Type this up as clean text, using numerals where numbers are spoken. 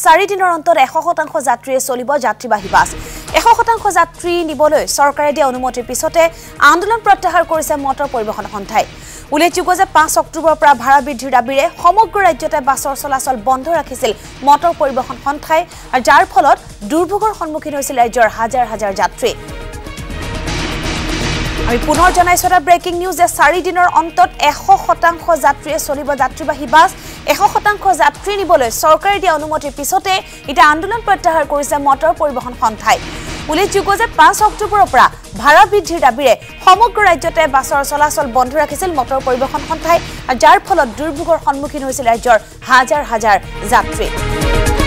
4 দিনৰ অন্তত 100% যাত্ৰীয়ে চলিব যাত্ৰীবাহী বাছ 100% যাত্ৰী নিবলৈ চৰকাৰে দিয়া অনুমতিৰ পিছতে আন্দোলন প্ৰত্যাহাৰ কৰিছে মটৰ পৰিবহণ সন্থাই উল্লেখযোগ্য যে 5 অক্টোবৰৰ পৰা ভাড়া বৃদ্ধিৰ দাবীৰে সমগ্ৰ ৰাজ্যতে বাছৰ চলাচল বন্ধ ৰাখিছিল মটৰ পৰিবহণ সন্থাই যাৰ ফলত দুৰ্ভোগৰ সন্মুখীন হৈছিল ৰাজ্যৰ হাজাৰ হাজাৰ যাত্ৰী আমি পুনৰ জনাইছো এটা ব্ৰেকিং নিউজ যে 4 দিনৰ অন্তত 100% যাত্ৰীয়ে চলিব যাত্ৰীবাহী বাছ 100% যাত্ৰী নিবলৈ চৰকাৰে দিয়া অনুমতিৰ পিছতে এটা আন্দোলন প্ৰত্যাহাৰ কৰিছে মটৰ পৰিবহণ সন্থাই উল্লেখযোগ্য যে 5 অক্টোবৰৰ পৰা ভাড়া বৃদ্ধিৰ দাবীৰে সমগ্ৰ ৰাজ্যতে বাছৰ চলাচল বন্ধ ৰাখিছিল মটৰ পৰিবহণ সন্থাই যাৰ ফলত দুৰ্ভোগৰ সন্মুখীন হৈছিল ৰাজ্যৰ হাজাৰ হাজাৰ যাত্ৰী